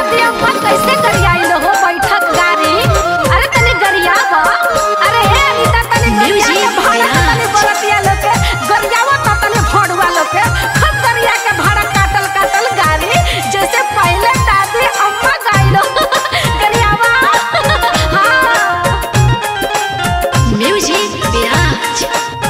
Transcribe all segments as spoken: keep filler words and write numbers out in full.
दादी अम्मा कैसे गरियाई लो हो बैठक गाड़ी। अरे तनी गरियावा। अरे हे अनीता तनी गरिया के भाड़ा तनी बरतिया लोग के गरियावा त तनी भड़ुआ लोग के खत गरिया के भाड़ा काटल काटल गाड़ी जैसे पहले दादी अम्मा गाइलो गरियावा। हां म्यूजिक विराज।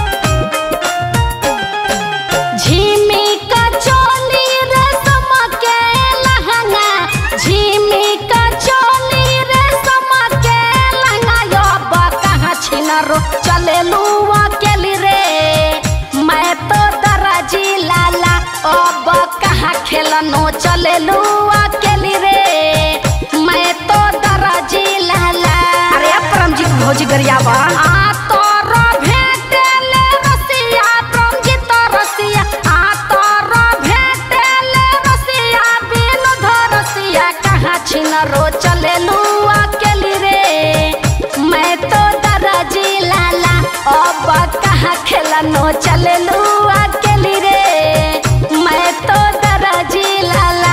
झिमी का चोली रे समके लहंगा झिमी का चोली रे समके लहंगा यो बा कहाँ छिनरो चले लुआ केली रे मैं तो दराजी लाला अब कहाँ खेलनो चले लुआ केली रे मैं तो दराजी लाला। अरे परमजीत भौजी गरियावा आ तोरो भेटेले रसिया परमजीत रसिया आ तोरो भेटेले रसिया बिनु धरसिया कहाँ छिनरो चले लुआ केली रे मैं तो दराजी लाला अब कहाँ खेलनो चले लुआ केली रे मैं तो दराजी लाला।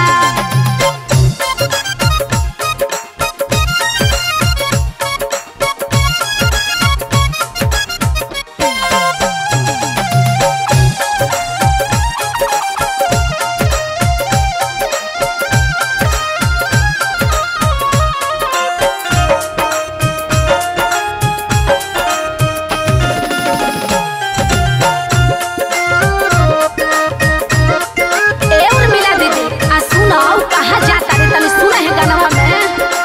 ए उर्मिला दीदी आ सुनो कहाँ जाता रे तनी सुना है गानवा में।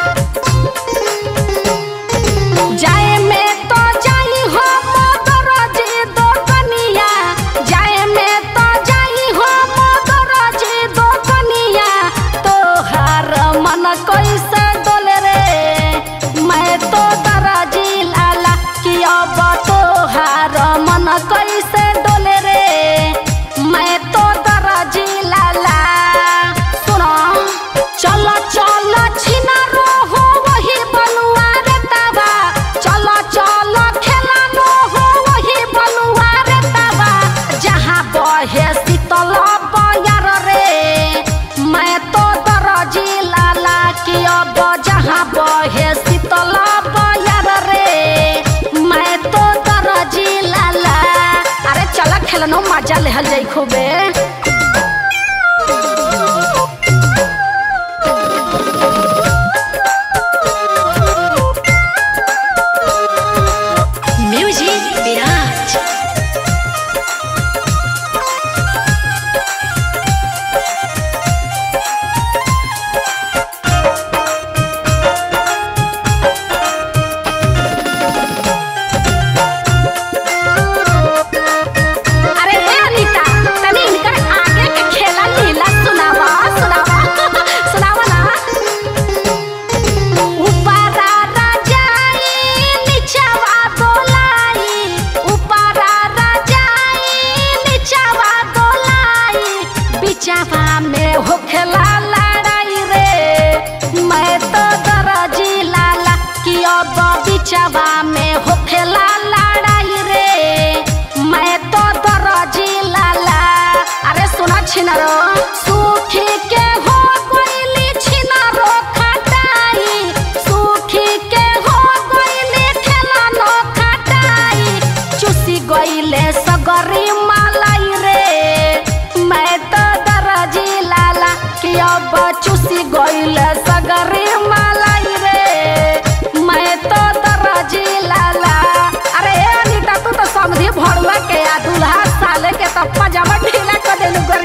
जाए में तो जाई हो मोदरजी दो कनिया जाए में तो जाई हो मोदरजी दो कनिया तोहार मन कैसे डोले रे मैं तो दराजी लाला कि अब तोहार मन कैसे डोले रे मैं तो दराजी लाला। सुनो चलो चलो छिना हो वही बलुआ रे ताबा चलो चलो खेलानो हो वही बलुआ रे ताबा जहाँ बहे शीतल बयार रे मैं तो दराजी लाला कि अब जहाँ बहे शीतल बयार रे मैं तो दराजी लाला। अरे चला खेलनो मजा लेहल जाई खूबे। म्यूजिक विराज। अरे हे अनीता तनी इनकर आगे के खेला लीला सुनावा सुनावा सुनावा ना। ऊपरा राजाई नीचवा दोलाई ऊपरा राजाई नीचवा दोलाई बिचवा में होखेला लड़ाई रे मैं तो दराजी लाला कि अब बिचवा में होखेला लड़ाई रे मैं तो दराजी लाला। अरे सुना छिनरो सूखी के हो गइली छिनरो खटाई सूखी के हो गइली खेलानो खटाई चुसी गइले सगरी मालाई रे मैं तो दराजी लाला कि अब चुसी गइले सगरी मालाई रे मैं तो दराजी लाला। अरे अनीता तू तो समझी भड़ुआ के आ दूल्हा साले के तो पजामा ढीला कर देलू।